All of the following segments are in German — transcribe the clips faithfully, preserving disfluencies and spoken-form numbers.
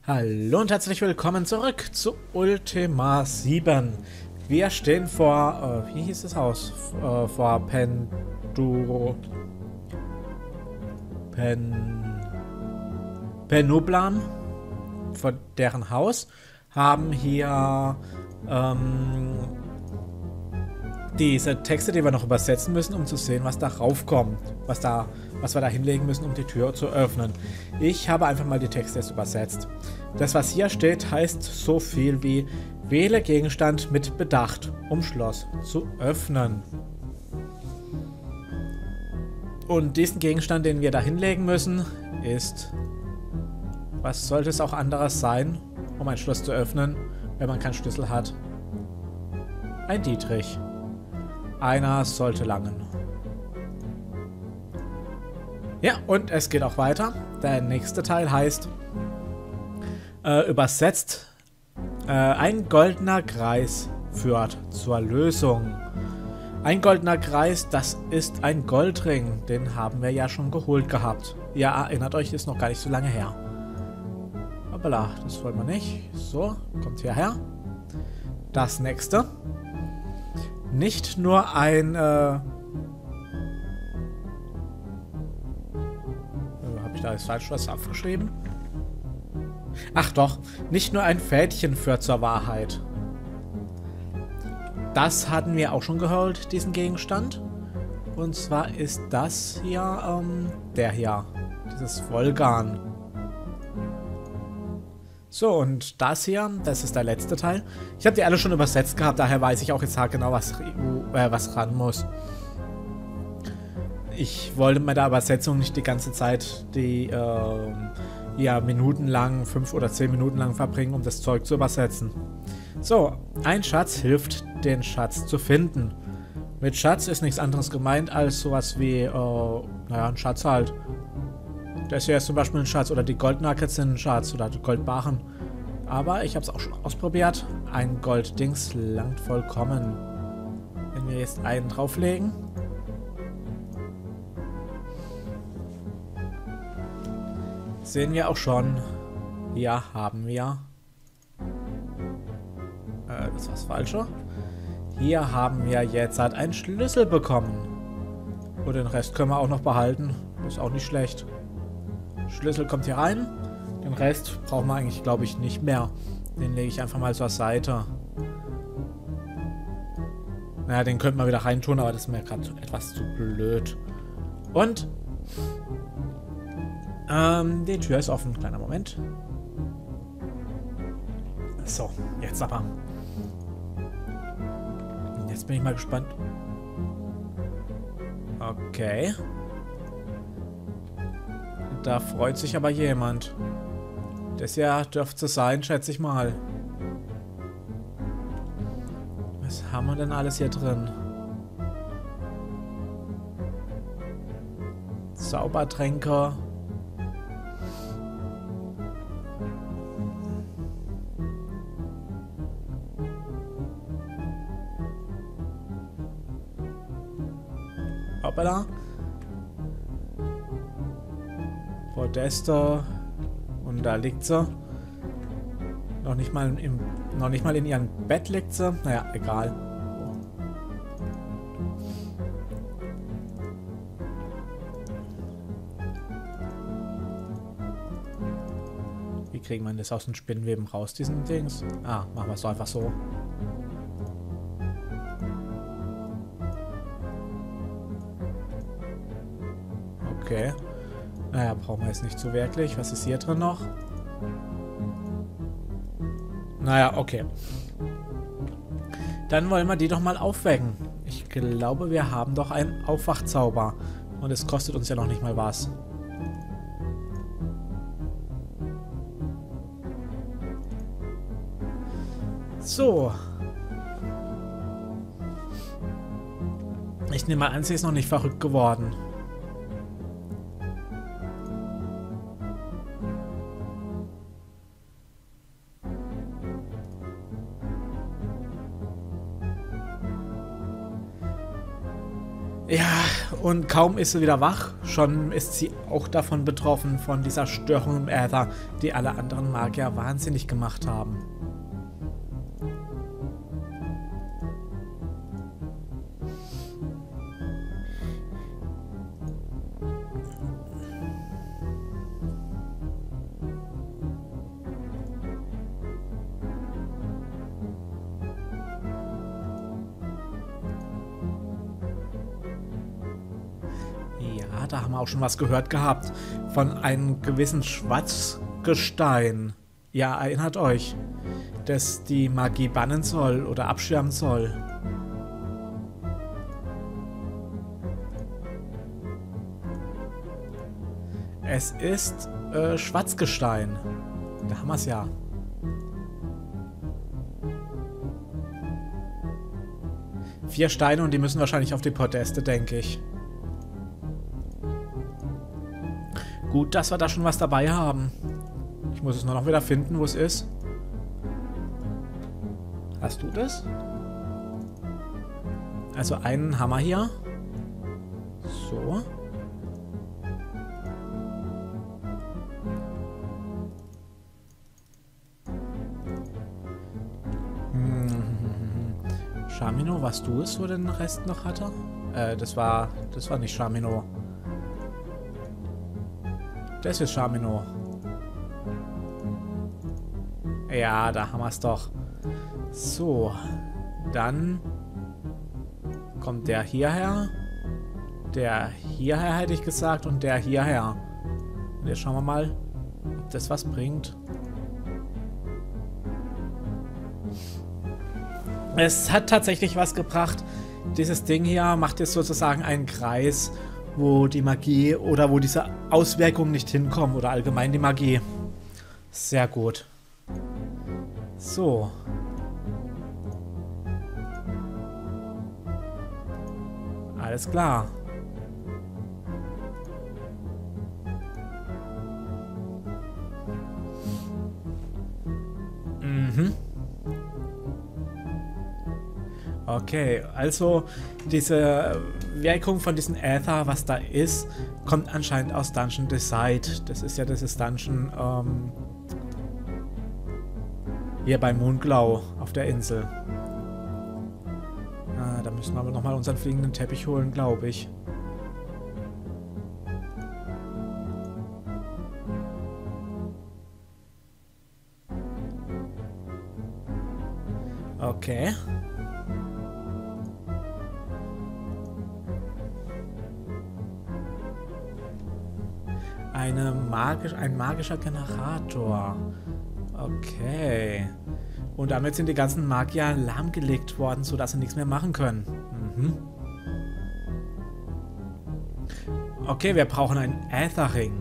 Hallo und herzlich willkommen zurück zu Ultima sieben. Wir stehen vor, äh, wie hieß das Haus? F äh, vor Penduro... Pen... Penublan, vor deren Haus, haben hier ähm, diese Texte, die wir noch übersetzen müssen, um zu sehen, was da raufkommt, was da, was wir da hinlegen müssen, um die Tür zu öffnen. Ich habe einfach mal die Texte jetzt übersetzt. Das, was hier steht, heißt so viel wie: Wähle Gegenstand mit Bedacht, um Schloss zu öffnen. Und diesen Gegenstand, den wir da hinlegen müssen, ist... Was sollte es auch anderes sein, um ein Schloss zu öffnen, wenn man keinen Schlüssel hat? Ein Dietrich. Einer sollte langen. Ja, und es geht auch weiter. Der nächste Teil heißt, äh, übersetzt, äh, ein goldener Kreis führt zur Lösung. Ein goldener Kreis, das ist ein Goldring. Den haben wir ja schon geholt gehabt. Ihr erinnert euch, ist noch gar nicht so lange her. Hoppala, das wollen wir nicht. So, kommt hierher. Das nächste. Nicht nur ein... Äh, äh, Habe ich da jetzt falsch was aufgeschrieben? Ach doch, nicht nur ein Fädchen führt zur Wahrheit. Das hatten wir auch schon geholt, diesen Gegenstand. Und zwar ist das hier, ähm, der hier. Dieses Volgan. So, und das hier, das ist der letzte Teil. Ich habe die alle schon übersetzt gehabt, daher weiß ich auch jetzt genau, was, äh, was ran muss. Ich wollte mit der Übersetzung nicht die ganze Zeit die, äh, ja, Minuten lang, fünf oder zehn Minuten lang verbringen, um das Zeug zu übersetzen. So, ein Schatz hilft, den Schatz zu finden. Mit Schatz ist nichts anderes gemeint als sowas wie, äh, naja, ein Schatz halt. Das hier ist zum Beispiel ein Schatz, oder die Goldnuggets sind ein Schatz, oder die Goldbarren. Aber ich habe es auch schon ausprobiert. Ein Golddings langt vollkommen. Wenn wir jetzt einen drauflegen. Sehen wir auch schon. Hier haben wir... Äh, das war das Falsche. Hier haben wir jetzt halt einen Schlüssel bekommen. Und den Rest können wir auch noch behalten. Ist auch nicht schlecht. Schlüssel kommt hier rein. Den Rest brauchen wir eigentlich, glaube ich, nicht mehr. Den lege ich einfach mal zur Seite. Naja, den könnten wir wieder reintun, aber das ist mir gerade etwas zu blöd. Und ähm, die Tür ist offen. Kleiner Moment. So, jetzt aber. Jetzt bin ich mal gespannt. Okay. Da freut sich aber jemand. Das ja dürfte sein, schätze ich mal. Was haben wir denn alles hier drin? Zaubertränke. Hoppala. Podeste. Und da liegt sie. Noch nicht mal im, noch nicht mal in ihrem Bett liegt sie. Naja, egal. Wie kriegen wir das aus den Spinnweben raus, diesen Dings? Ah, machen wir es doch einfach so. Okay. Naja, brauchen wir jetzt nicht so wirklich. Was ist hier drin noch? Naja, okay. Dann wollen wir die doch mal aufwecken. Ich glaube, wir haben doch einen Aufwachzauber. Und es kostet uns ja noch nicht mal was. So. Ich nehme mal an, sie ist noch nicht verrückt geworden. Ja, und kaum ist sie wieder wach, schon ist sie auch davon betroffen, von dieser Störung im Äther, die alle anderen Magier wahnsinnig gemacht haben. Da haben wir auch schon was gehört gehabt von einem gewissen Schwarzgestein. Ja, erinnert euch, dass die Magie bannen soll oder abschirmen soll. Es ist äh, Schwarzgestein. Da haben wir es ja. Vier Steine und die müssen wahrscheinlich auf die Podeste, denke ich. Gut, dass wir da schon was dabei haben. Ich muss es nur noch wieder finden, wo es ist. Hast du das? Also einen Hammer hier. So. Hm. Shamino, warst du es, wo den Rest noch hatte? Äh, das war, das war nicht Shamino. Das ist Shamino. Ja, da haben wir es doch. So. Dann kommt der hierher. Der hierher, hätte ich gesagt. Und der hierher. Und jetzt schauen wir mal, ob das was bringt. Es hat tatsächlich was gebracht. Dieses Ding hier macht jetzt sozusagen einen Kreis, wo die Magie oder wo diese Auswirkungen nicht hinkommen oder allgemein die Magie. Sehr gut. So. Alles klar. Mhm. Okay, also diese Wirkung von diesem Äther, was da ist, kommt anscheinend aus Dungeon Decide. Das ist ja dieses Dungeon ähm, hier bei Moonglow auf der Insel. Ah, da müssen wir aber nochmal unseren fliegenden Teppich holen, glaube ich. Okay. Eine magisch, ein magischer Generator. Okay. Und damit sind die ganzen Magier lahmgelegt worden, sodass sie nichts mehr machen können. Mhm. Okay, wir brauchen einen Ätherring.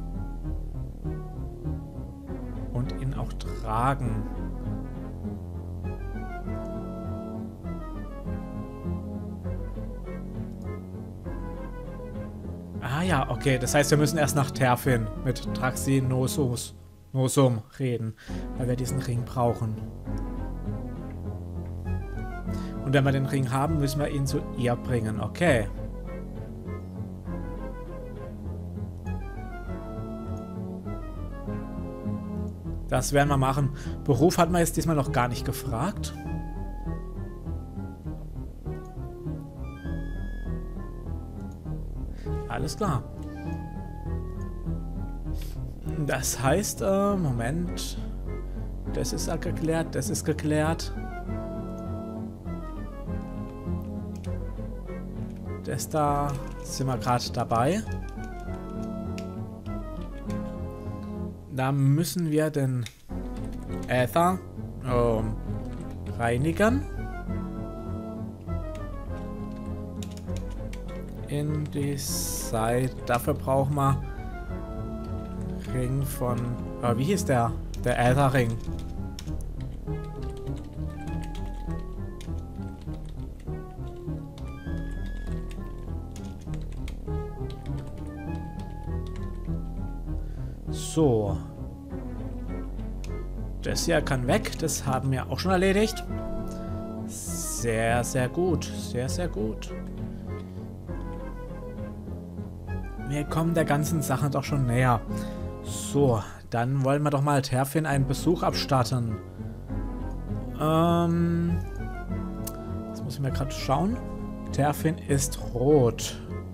Und ihn auch tragen. Ah ja, okay. Das heißt, wir müssen erst nach Terfin mit Traxi Nosus, Nosum reden, weil wir diesen Ring brauchen. Und wenn wir den Ring haben, müssen wir ihn zu ihr bringen. Okay. Das werden wir machen. Beruf hat man jetzt diesmal noch gar nicht gefragt. Alles klar. Das heißt, äh, Moment. Das ist geklärt, das ist geklärt. Das da sind wir gerade dabei. Da müssen wir den Äther ähm, reinigen. In die Seite. Dafür brauchen wir Ring von... Äh, wie hieß der? Der Ätherring. So. Das hier kann weg. Das haben wir auch schon erledigt. Sehr, sehr gut. Sehr, sehr gut. wir kommen der ganzen Sache doch schon näher. So, dann wollen wir doch mal Terfin einen Besuch abstatten. Ähm, jetzt muss ich mir gerade schauen. Terfin ist rot.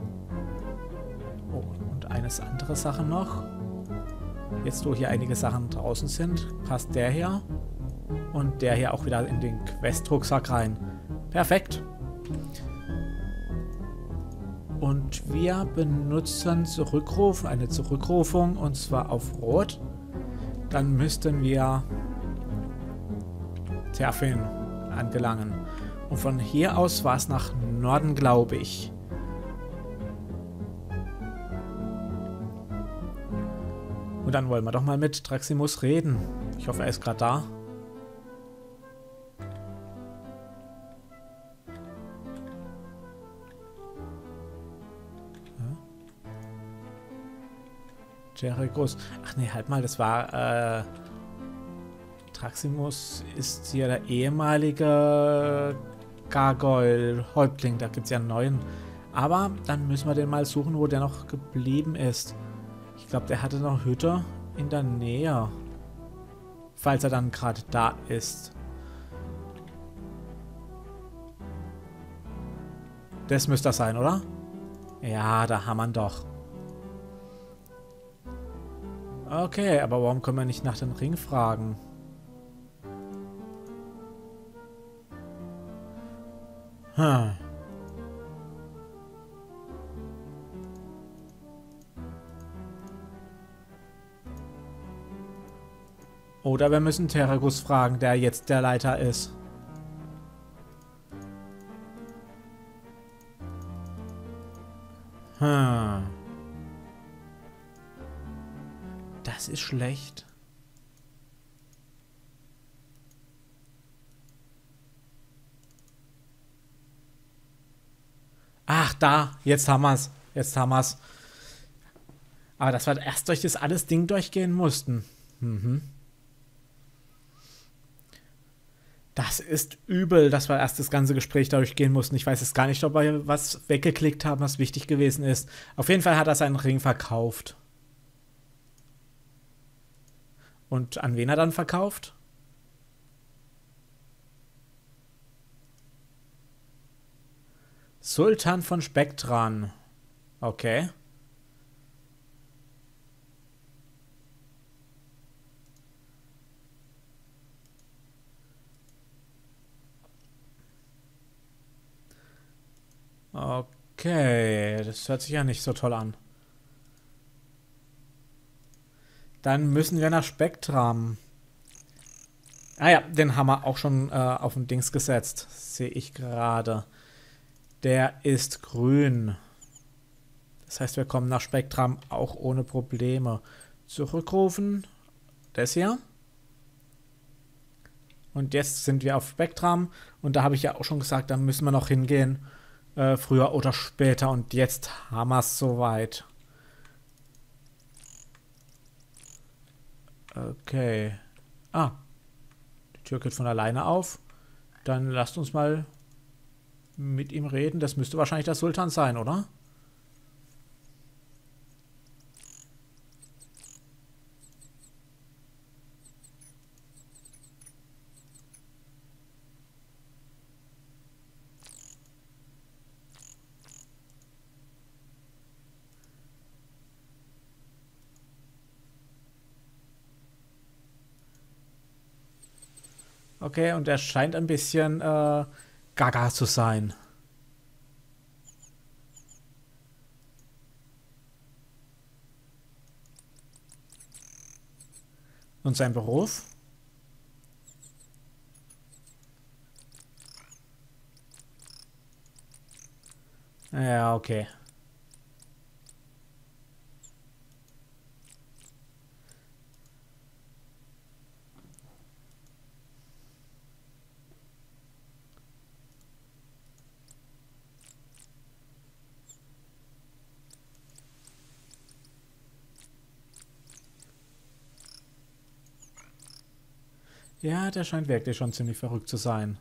Oh, und eines andere Sache noch. Jetzt, wo hier einige Sachen draußen sind, passt der hier und der hier auch wieder in den Quest-Rucksack rein. Perfekt. Und wir benutzen Zurückruf, eine Zurückrufung, und zwar auf Rot. Dann müssten wir Terfin angelangen. Und von hier aus war es nach Norden, glaube ich. Und dann wollen wir doch mal mit Draximus reden. Ich hoffe, er ist gerade da. Jerichos. Ach nee, halt mal, das war, äh... Draximus ist hier der ehemalige Gargoyle-Häuptling. Da gibt es ja einen neuen. Aber dann müssen wir den mal suchen, wo der noch geblieben ist. Ich glaube, der hatte noch Hütte in der Nähe. Falls er dann gerade da ist. Das müsste das sein, oder? Ja, da haben wir ihn doch. Okay, aber warum können wir nicht nach dem Ring fragen? Hm. Oder wir müssen Terragus fragen, der jetzt der Leiter ist. Hm. Das ist schlecht. Ach, da. Jetzt haben wir es. Jetzt haben wir es. Aber dass wir erst durch das alles Ding durchgehen mussten. Mhm. Das ist übel, dass wir erst das ganze Gespräch durchgehen mussten. Ich weiß jetzt gar nicht, ob wir was weggeklickt haben, was wichtig gewesen ist. Auf jeden Fall hat er seinen Ring verkauft. Und an wen er dann verkauft? Sultan von Spektran. Okay. Okay, das hört sich ja nicht so toll an. Dann müssen wir nach Spektram. Ah ja, den haben wir auch schon äh, auf den Dings gesetzt. Sehe ich gerade. Der ist grün. Das heißt, wir kommen nach Spektram auch ohne Probleme. Zurückrufen. Das hier. Und jetzt sind wir auf Spektram. Und da habe ich ja auch schon gesagt, da müssen wir noch hingehen. Äh, früher oder später. Und jetzt haben wir es soweit. Okay. Ah. Die Tür geht von alleine auf. Dann lasst uns mal mit ihm reden. Das müsste wahrscheinlich der Sultan sein, oder? Okay, und er scheint ein bisschen äh, gaga zu sein. Und sein Beruf? Ja, okay. Ja, der scheint wirklich schon ziemlich verrückt zu sein.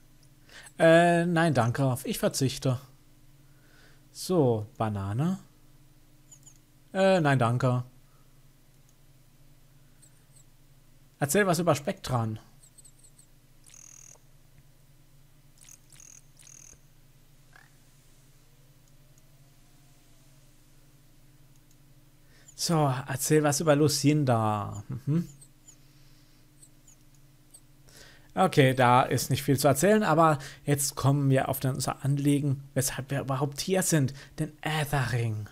Äh, nein, danke. Ich verzichte. So, Banane. Äh, nein, danke. Erzähl was über Spektran. So, erzähl was über Lucinda. Mhm. Okay, da ist nicht viel zu erzählen, aber jetzt kommen wir auf unser Anliegen, weshalb wir überhaupt hier sind, den Aetherring.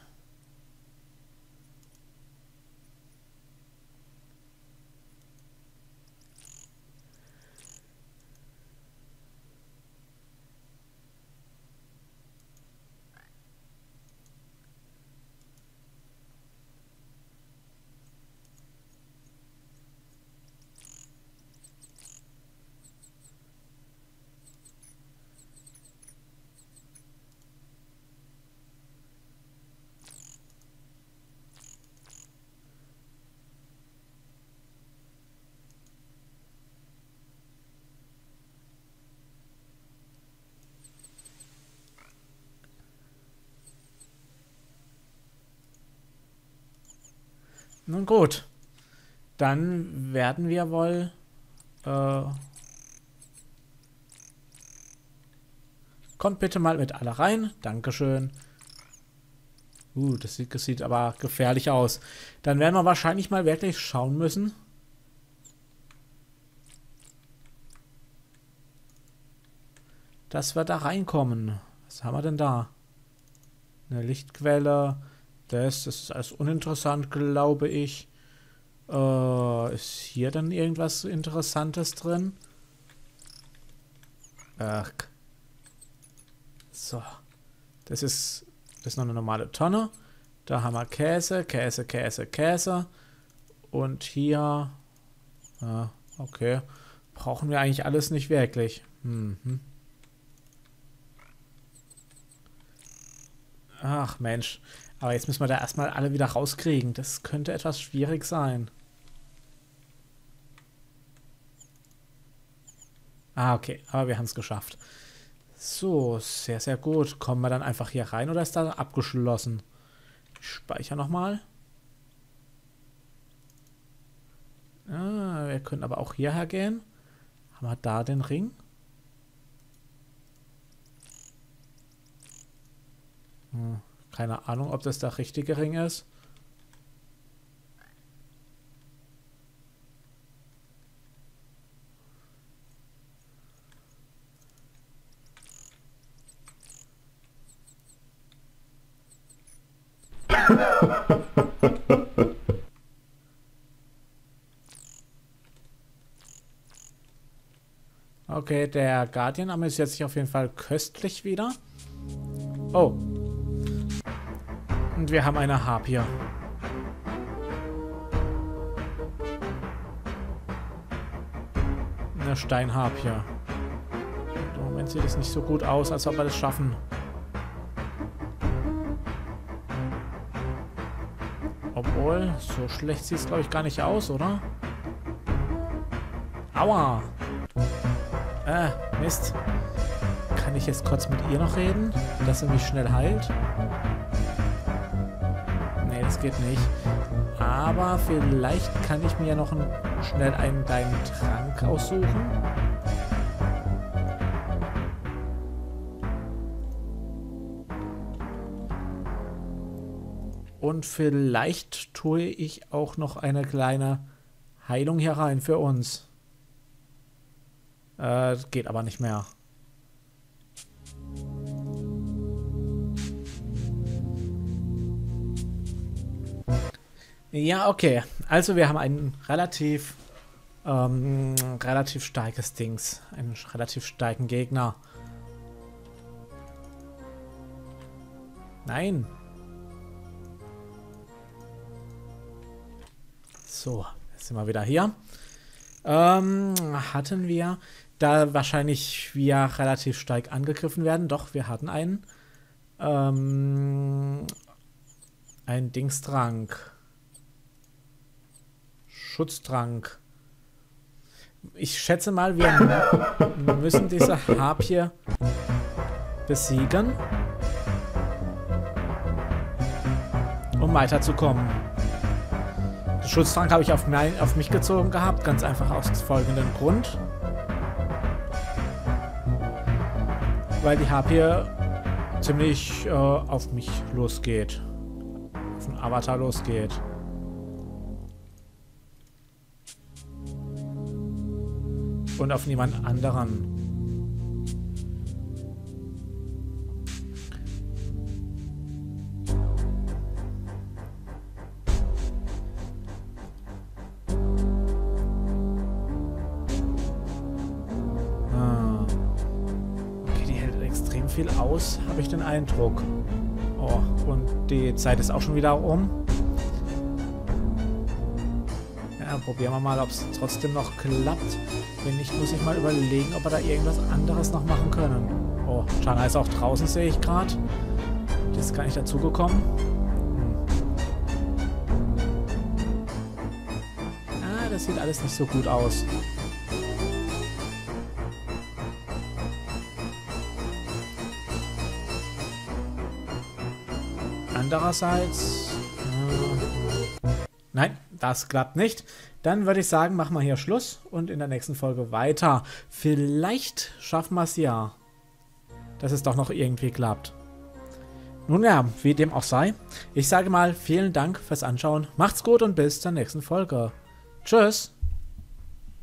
Nun gut, dann werden wir wohl äh, kommt bitte mal mit alle rein. Dankeschön. Uh, das sieht, das sieht aber gefährlich aus. Dann werden wir wahrscheinlich mal wirklich schauen müssen. Dass wir da reinkommen. Was haben wir denn da? Eine Lichtquelle. Das, das ist alles uninteressant, glaube ich. Äh, ist hier dann irgendwas Interessantes drin? Ach. So. Das ist, das ist noch eine normale Tonne. Da haben wir Käse, Käse, Käse, Käse. Und hier... Ja, okay. Brauchen wir eigentlich alles nicht wirklich. Mhm. Ach Mensch. Aber jetzt müssen wir da erstmal alle wieder rauskriegen. Das könnte etwas schwierig sein. Ah, okay. Aber wir haben es geschafft. So, sehr, sehr gut. Kommen wir dann einfach hier rein oder ist da abgeschlossen? Ich speichere nochmal. Ah, wir können aber auch hierher gehen. Haben wir da den Ring? Hm. Keine Ahnung, ob das der richtige Ring ist. Okay, der Guardian amüsiert sich auf jeden Fall köstlich wieder. Oh. Und wir haben eine Harpie. Eine Steinharpie. Im Moment sieht es nicht so gut aus, als ob wir das schaffen. Obwohl, so schlecht sieht es, glaube ich, gar nicht aus, oder? Aua! Äh, Mist. Kann ich jetzt kurz mit ihr noch reden, dass sie mich schnell heilt? Nee, das geht nicht. Aber vielleicht kann ich mir noch ein, schnell einen kleinen Trank aussuchen. Und vielleicht tue ich auch noch eine kleine Heilung hier rein für uns. Äh, geht aber nicht mehr. Ja, okay. Also wir haben ein relativ, ähm, relativ starkes Dings. Einen relativ starken Gegner. Nein. So, jetzt sind wir wieder hier. Ähm, hatten wir, da wahrscheinlich wir relativ stark angegriffen werden, doch, wir hatten einen, ähm, einen Dingstrank. Schutztrank. Ich schätze mal, wir müssen diese Harpie besiegen. um weiterzukommen. Den Schutztrank habe ich auf, mein, auf mich gezogen gehabt, ganz einfach aus folgendem Grund. Weil die Harpie ziemlich äh, auf mich losgeht. Auf den Avatar losgeht. Und auf niemand anderen. Ah. Okay, die hält extrem viel aus, habe ich den Eindruck. Oh, und die Zeit ist auch schon wieder um. Ja, probieren wir mal, ob es trotzdem noch klappt. Wenn nicht, muss ich mal überlegen, ob wir da irgendwas anderes noch machen können. Oh, Chang'e ist auch draußen, sehe ich gerade. Die ist gar nicht dazugekommen. Hm. Ah, das sieht alles nicht so gut aus. Andererseits... Äh, nein, das klappt nicht. Dann würde ich sagen, machen wir hier Schluss und in der nächsten Folge weiter. Vielleicht schaffen wir es ja, dass es doch noch irgendwie klappt. Nun ja, wie dem auch sei. Ich sage mal, vielen Dank fürs Anschauen. Macht's gut und bis zur nächsten Folge. Tschüss.